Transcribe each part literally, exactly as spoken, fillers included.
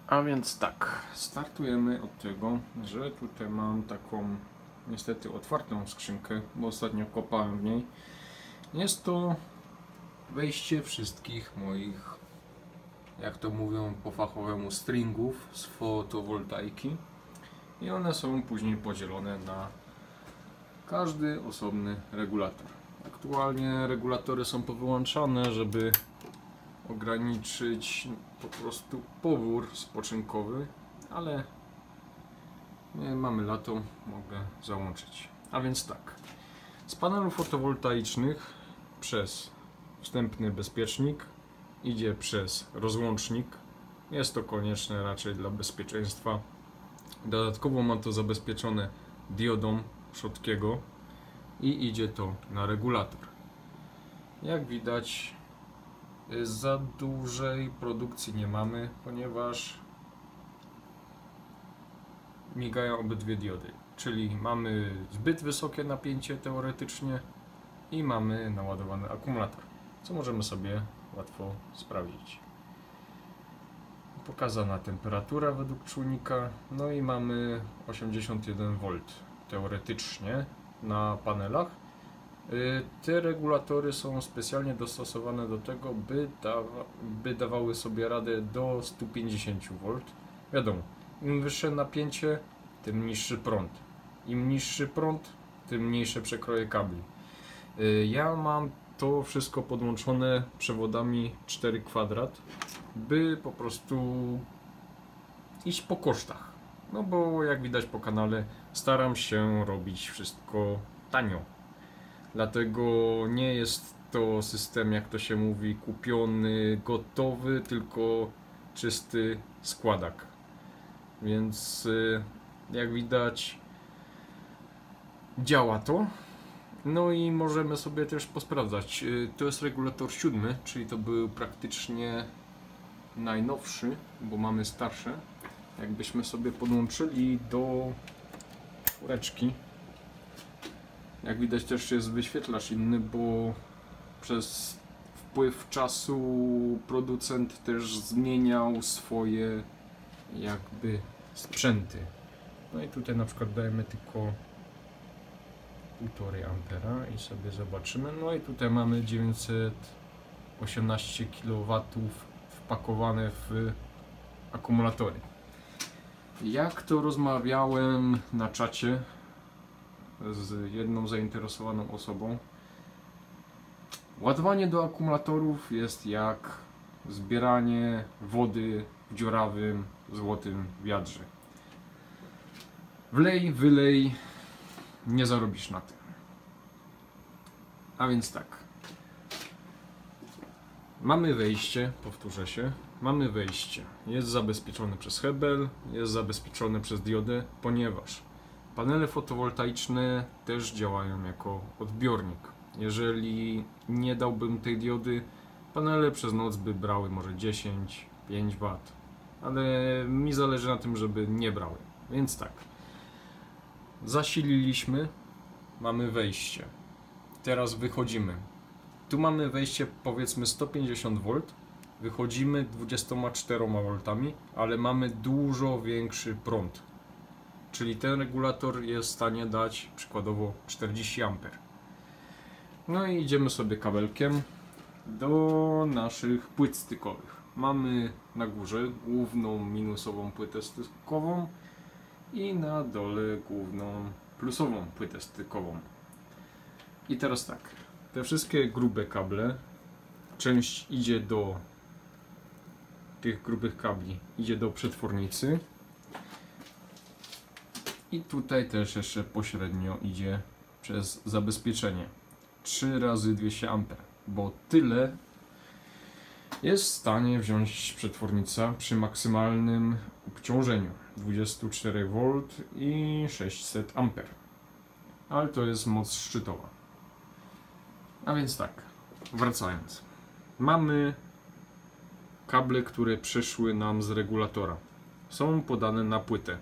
A więc tak, startujemy od tego, że tutaj mam taką niestety otwartą skrzynkę, bo ostatnio kopałem w niej. Jest to wejście wszystkich moich, jak to mówią po fachowemu, stringów z fotowoltaiki i one są później podzielone na każdy osobny regulator. Aktualnie regulatory są powyłączane, żeby ograniczyć po prostu powór spoczynkowy, ale nie mamy lato, mogę załączyć. A więc tak, z panelów fotowoltaicznych przez wstępny bezpiecznik idzie przez rozłącznik. Jest to konieczne raczej dla bezpieczeństwa. Dodatkowo mam to zabezpieczone diodą Schottkiego i idzie to na regulator. Jak widać, za dużej produkcji nie mamy, ponieważ migają obydwie diody, czyli mamy zbyt wysokie napięcie teoretycznie i mamy naładowany akumulator, co możemy sobie łatwo sprawdzić. Pokazana temperatura według czujnika, no i mamy osiemdziesiąt jeden wolt teoretycznie na panelach. Te regulatory są specjalnie dostosowane do tego, by, dawa, by dawały sobie radę do stu pięćdziesięciu wolt. Wiadomo, im wyższe napięcie, tym niższy prąd. Im niższy prąd, tym mniejsze przekroje kabli. Ja mam to wszystko podłączone przewodami cztery kwadrat, by po prostu iść po kosztach. No bo jak widać po kanale, staram się robić wszystko tanio. Dlatego nie jest to system, jak to się mówi, kupiony, gotowy, tylko czysty składak. Więc jak widać, działa to. No i możemy sobie też posprawdzać. To jest regulator siódmy, czyli to był praktycznie najnowszy, bo mamy starsze. Jakbyśmy sobie podłączyli do czwóreczki, jak widać też jest wyświetlacz inny, bo przez wpływ czasu producent też zmieniał swoje jakby sprzęty. No i tutaj na przykład dajemy tylko półtora ampera i sobie zobaczymy. No i tutaj mamy dziewięćset osiemnaście kilowatów wpakowane w akumulatory. Jak to rozmawiałem na czacie z jedną zainteresowaną osobą, ładowanie do akumulatorów jest jak zbieranie wody w dziurawym, złotym wiadrze. Wlej, wylej, nie zarobisz na tym. A więc tak, mamy wejście, powtórzę się, mamy wejście, jest zabezpieczone przez hebel, jest zabezpieczone przez diodę, ponieważ panele fotowoltaiczne też działają jako odbiornik. Jeżeli nie dałbym tej diody, panele przez noc by brały może dziesięć pięć watów, ale mi zależy na tym, żeby nie brały. Więc tak, zasililiśmy, mamy wejście, teraz wychodzimy. Tu mamy wejście powiedzmy sto pięćdziesiąt wolt, wychodzimy dwudziestoma czterema woltami, ale mamy dużo większy prąd. Czyli ten regulator jest w stanie dać przykładowo czterdzieści amperów. No i idziemy sobie kabelkiem do naszych płyt stykowych. Mamy na górze główną minusową płytę stykową i na dole główną plusową płytę stykową. I teraz tak, te wszystkie grube kable, część idzie do tych grubych kabli, idzie do przetwornicy. I tutaj też jeszcze pośrednio idzie przez zabezpieczenie trzy razy dwieście amperów, bo tyle jest w stanie wziąć przetwornica przy maksymalnym obciążeniu dwadzieścia cztery wolt i sześćset amperów. Ale to jest moc szczytowa. A więc tak, wracając. Mamy kable, które przyszły nam z regulatora. Są podane na płytę.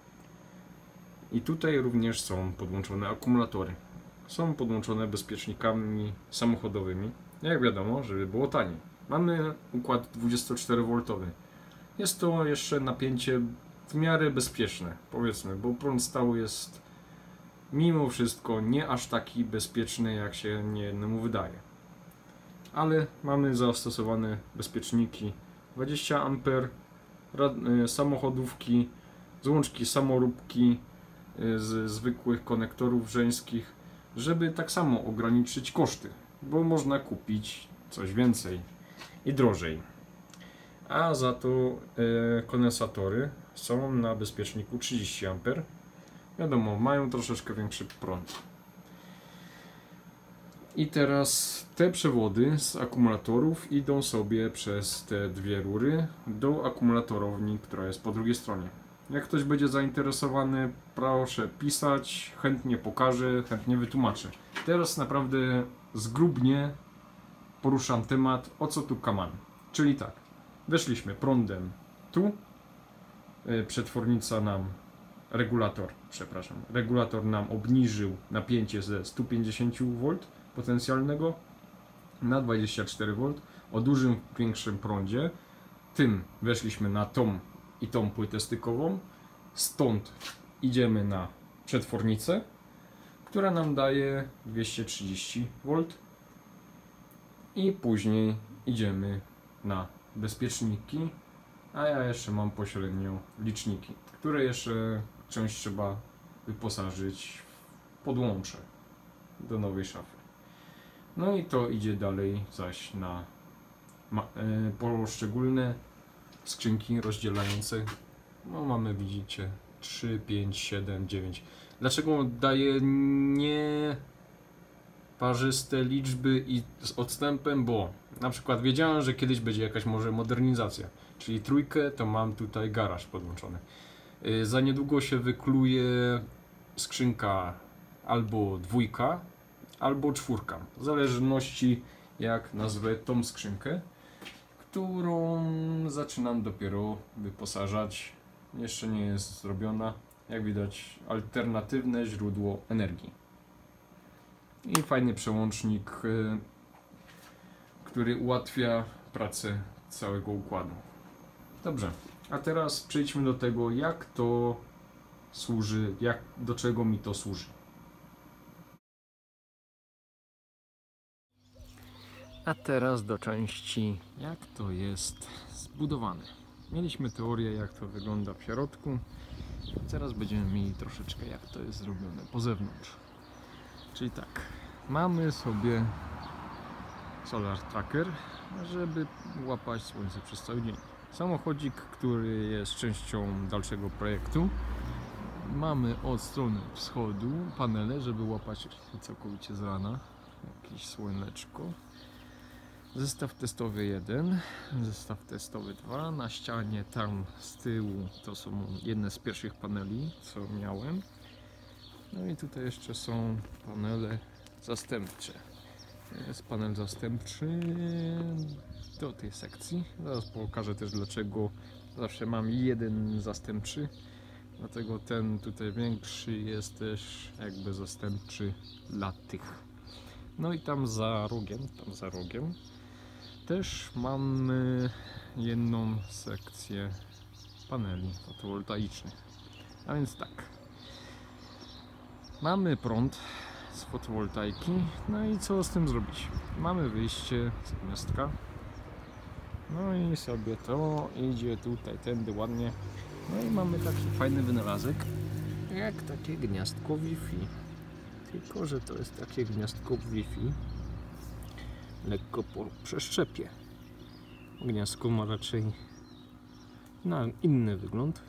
I tutaj również są podłączone akumulatory. Są podłączone bezpiecznikami samochodowymi. Jak wiadomo, żeby było taniej. Mamy układ dwudziestoczterowolt. jest to jeszcze napięcie w miarę bezpieczne, powiedzmy, bo prąd stały jest mimo wszystko nie aż taki bezpieczny, jak się niejednemu wydaje. Ale mamy zastosowane bezpieczniki dwadzieścia amperów, samochodówki, złączki samoróbki z zwykłych konektorów żeńskich, żeby tak samo ograniczyć koszty, bo można kupić coś więcej i drożej. A za to e, kondensatory są na bezpieczniku trzydzieści amperów. Wiadomo, mają troszeczkę większy prąd. I teraz te przewody z akumulatorów idą sobie przez te dwie rury do akumulatorowni, która jest po drugiej stronie. Jak ktoś będzie zainteresowany, proszę pisać, chętnie pokażę, chętnie wytłumaczę. Teraz naprawdę zgrubnie poruszam temat, o co tu kaman. Czyli tak, weszliśmy prądem tu, przetwornica nam, regulator, przepraszam, regulator nam obniżył napięcie ze stu pięćdziesięciu wolt potencjalnego na dwadzieścia cztery wolt o dużym, większym prądzie. Tym weszliśmy na tą i tą płytę stykową, stąd idziemy na przetwornicę, która nam daje dwieście trzydzieści wolt i później idziemy na bezpieczniki, a ja jeszcze mam pośrednio liczniki, które jeszcze część trzeba wyposażyć w podłącze do nowej szafy. No i to idzie dalej zaś na poszczególne skrzynki rozdzielające. No mamy, widzicie, trzy, pięć, siedem, dziewięć. Dlaczego daję nie parzyste liczby i z odstępem? Bo na przykład wiedziałem, że kiedyś będzie jakaś może modernizacja, czyli trójkę to mam tutaj garaż podłączony. Yy, za niedługo się wykluje skrzynka albo dwójka, albo czwórka, w zależności jak nazwę tą skrzynkę, którą zaczynam dopiero wyposażać. Jeszcze nie jest zrobiona. Jak widać, alternatywne źródło energii. I fajny przełącznik, który ułatwia pracę całego układu. Dobrze, a teraz przejdźmy do tego, jak to służy, jak, do czego mi to służy. A teraz do części, jak to jest zbudowane. Mieliśmy teorię, jak to wygląda w środku. Teraz będziemy mieli troszeczkę, jak to jest zrobione po zewnątrz. Czyli tak, mamy sobie Solar Tracker, żeby łapać słońce przez cały dzień. Samochodzik, który jest częścią dalszego projektu. Mamy od strony wschodu panele, żeby łapać całkowicie z rana jakieś słoneczko. Zestaw testowy jeden, zestaw testowy dwa, na ścianie tam z tyłu to są jedne z pierwszych paneli, co miałem. No i tutaj jeszcze są panele zastępcze. Jest panel zastępczy do tej sekcji. Zaraz pokażę też, dlaczego zawsze mam jeden zastępczy. Dlatego ten tutaj większy jest też jakby zastępczy dla tych. No i tam za rogiem, tam za rogiem też mamy jedną sekcję paneli fotowoltaicznych. A więc tak, mamy prąd z fotowoltaiki, no i co z tym zrobić? Mamy wyjście z gniazdka, no i sobie to idzie tutaj tędy ładnie. No i mamy taki fajny wynalazek, jak takie gniazdko Wi-Fi. Tylko że to jest takie gniazdko Wi-Fi lekko po przeszczepie. Gniazdko ma raczej na inny wygląd.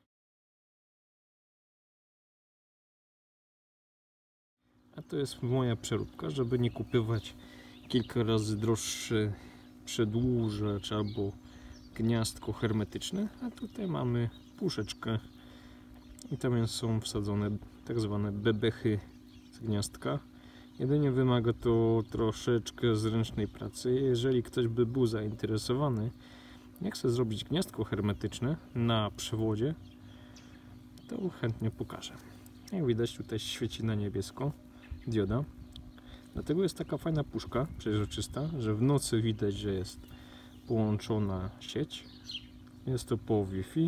A to jest moja przeróbka, żeby nie kupować kilka razy droższe przedłużacz albo gniazdko hermetyczne. A tutaj mamy puszeczkę i tam są wsadzone tak zwane bebechy z gniazdka. Jedynie wymaga to troszeczkę zręcznej pracy. Jeżeli ktoś by był zainteresowany, jak chcę zrobić gniazdko hermetyczne na przewodzie, to chętnie pokażę. Jak widać, tutaj świeci na niebiesko dioda. Dlatego jest taka fajna puszka przezroczysta, że w nocy widać, że jest połączona sieć Jest to po Wi-Fi.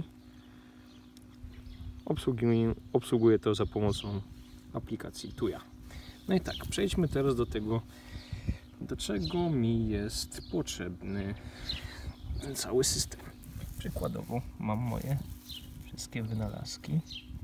Obsługuję, obsługuję to za pomocą aplikacji Tuya. No i tak, przejdźmy teraz do tego, do czego mi jest potrzebny ten cały system. Przykładowo mam moje wszystkie wynalazki,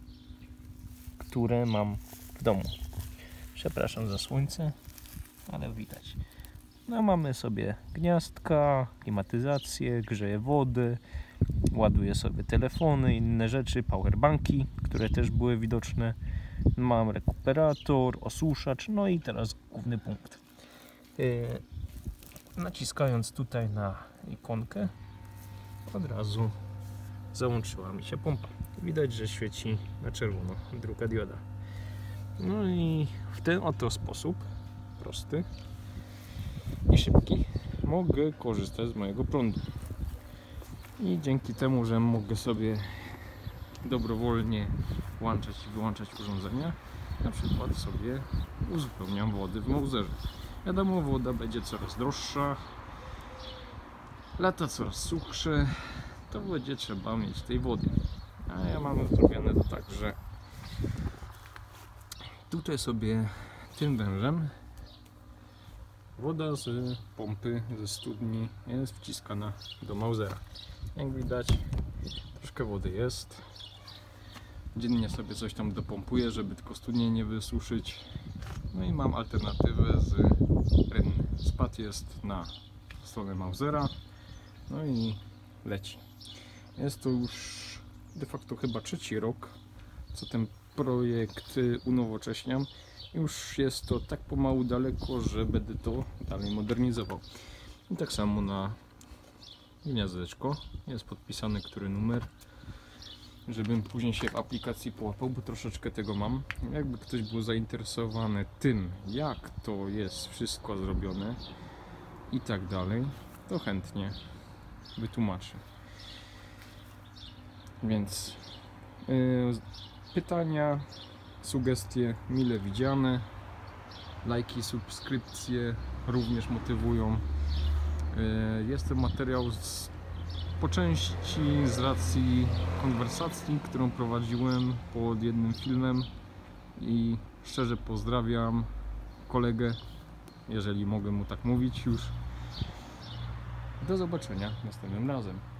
które mam w domu. Przepraszam za słońce, ale widać. No mamy sobie gniazdka, klimatyzację, grzeje wody, ładuję sobie telefony, inne rzeczy, powerbanki, które też były widoczne. Mam rekuperator, osuszacz, no i teraz główny punkt. Yy, naciskając tutaj na ikonkę, od razu załączyła mi się pompa. Widać, że świeci na czerwono, druga dioda. No i w ten oto sposób, prosty i szybki, mogę korzystać z mojego prądu. I dzięki temu, że mogę sobie dobrowolnie włączać i wyłączać urządzenia, na przykład sobie uzupełniam wody w Mauserze. Wiadomo, woda będzie coraz droższa, lata coraz suchsze, to będzie trzeba mieć tej wody. A ja mam zrobione to tak, że tutaj sobie tym wężem woda z pompy, ze studni jest wciskana do Mausera. Jak widać, troszkę wody jest. Dziennie sobie coś tam dopompuję, żeby tylko studnię nie wysuszyć. No i mam alternatywę z rynny. Spad jest na stronę Mausera. No i leci. Jest to już de facto chyba trzeci rok, co ten projekt unowocześniam. Już jest to tak pomału daleko, że będę to dalej modernizował. I tak samo na gniazdeczko jest podpisany który numer, żebym później się w aplikacji połapał, bo troszeczkę tego mam. Jakby ktoś był zainteresowany tym, jak to jest wszystko zrobione i tak dalej, to chętnie wytłumaczę. Więc yy, pytania, sugestie mile widziane, lajki, subskrypcje również motywują. Jest to materiał z, po części z racji konwersacji, którą prowadziłem pod jednym filmem i szczerze pozdrawiam kolegę, jeżeli mogę mu tak mówić już. Do zobaczenia następnym razem.